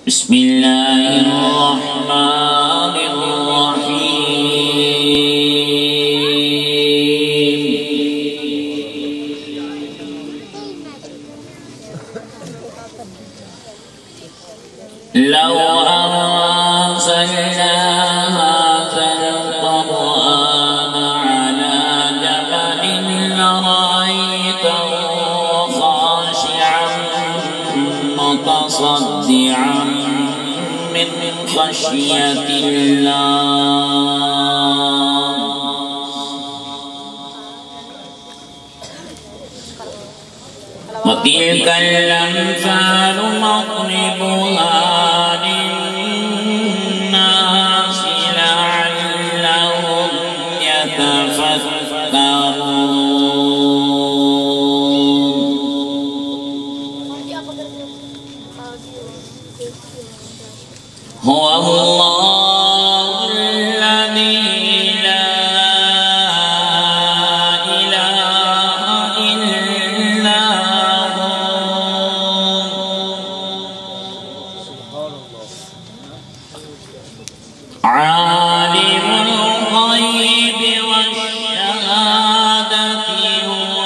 بسم الله الرحمن الرحيم. لو أنزلنا هذا القرآن على جبل لرأيته خاشعا متصدعا من خشية الله. وتلك الأمثال نضربها للناس لعلهم يتفكرون. هو الله الذي لا إله إلا هو عالم الغيب والشهادة هو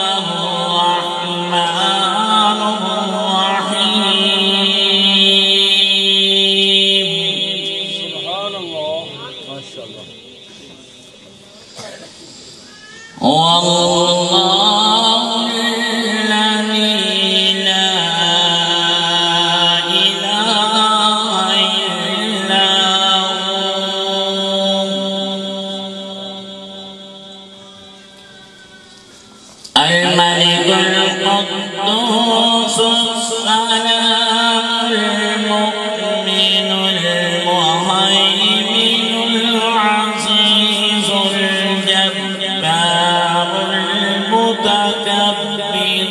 الرحمن الرحيم. سبحان الله ما شاء الله. هو الله الذي لا إله إلا هو الملك القدوس السلام المؤمن المهيمن العزيز الجبار المتكبر.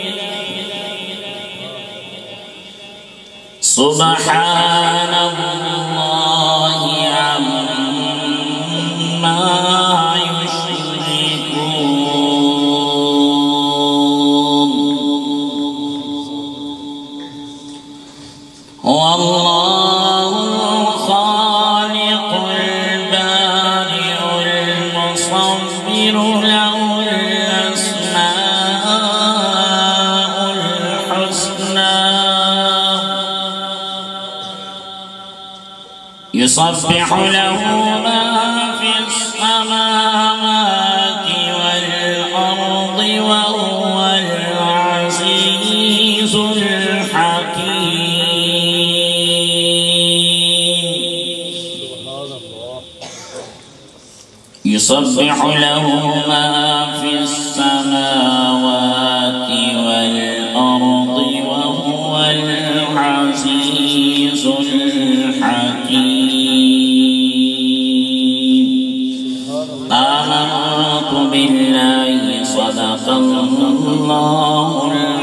سبحان الله عما يشركون. هو الله الخالق البارئ المصور له الأسماء الحسنى يسبح له ما في السماوات والأرض وهو العزيز الحكيم. يسبح له ما في السماوات والأرض وهو العزيز الحكيم. آمنت بالله صدق الله